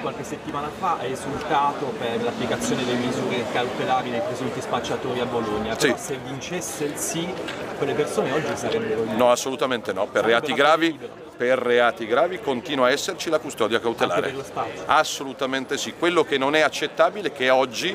qualche settimana fa ha esultato per l'applicazione delle misure cautelari dei presunti spacciatori a Bologna, però Sì. se vincesse il sì, quelle persone oggi sarebbero lì. No, assolutamente no, per reati gravi continua a esserci la custodia cautelare. Anche per lo Stato? Assolutamente sì, quello che non è accettabile è che oggi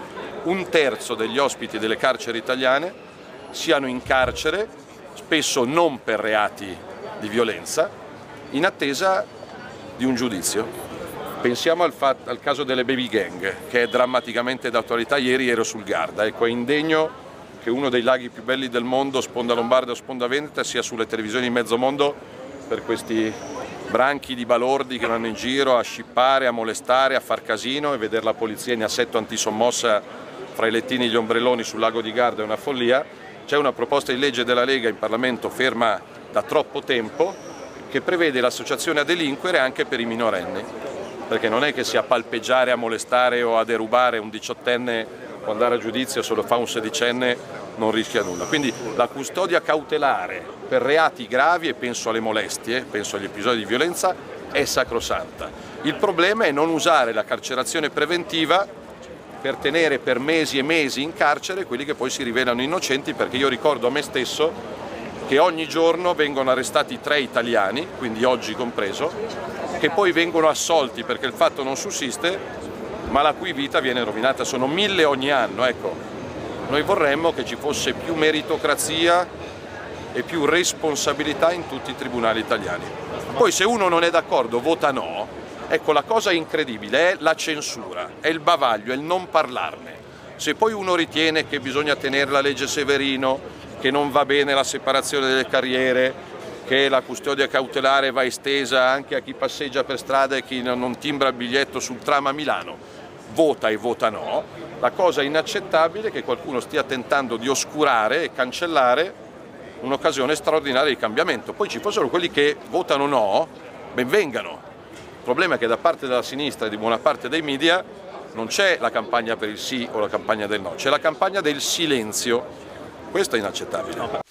1/3 degli ospiti delle carceri italiane siano in carcere, spesso non per reati di violenza, in attesa di un giudizio. Pensiamo al caso delle baby gang, che è drammaticamente d'attualità. Ieri ero sul Garda, ecco, è indegno che uno dei laghi più belli del mondo, sponda lombarda o sponda veneta, sia sulle televisioni di mezzo mondo per questi branchi di balordi che vanno in giro a scippare, a molestare, a far casino, e vedere la polizia in assetto antisommossa fra i lettini e gli ombrelloni sul lago di Garda è una follia. C'è una proposta di legge della Lega in Parlamento ferma da troppo tempo che prevede l'associazione a delinquere anche per i minorenni, perché non è che sia palpeggiare, a molestare o a derubare un 18enne, può andare a giudizio, se lo fa un 16enne non rischia nulla. Quindi la custodia cautelare per reati gravi, e penso alle molestie, penso agli episodi di violenza, è sacrosanta. Il problema è non usare la carcerazione preventiva per tenere per mesi e mesi in carcere quelli che poi si rivelano innocenti, perché io ricordo a me stesso che ogni giorno vengono arrestati 3 italiani, quindi oggi compreso, che poi vengono assolti perché il fatto non sussiste, ma la cui vita viene rovinata. Sono 1000 ogni anno, ecco. Noi vorremmo che ci fosse più meritocrazia e più responsabilità in tutti i tribunali italiani. Poi se uno non è d'accordo vota no. Ecco, la cosa incredibile è la censura, è il bavaglio, è il non parlarne. Se poi uno ritiene che bisogna tenere la legge Severino, che non va bene la separazione delle carriere, che la custodia cautelare va estesa anche a chi passeggia per strada e chi non timbra il biglietto sul tram a Milano, vota e vota no. La cosa inaccettabile è che qualcuno stia tentando di oscurare e cancellare un'occasione straordinaria di cambiamento. Poi ci fossero quelli che votano no, ben vengano. Il problema è che da parte della sinistra e di buona parte dei media non c'è la campagna per il sì o la campagna del no, c'è la campagna del silenzio. Questo è inaccettabile.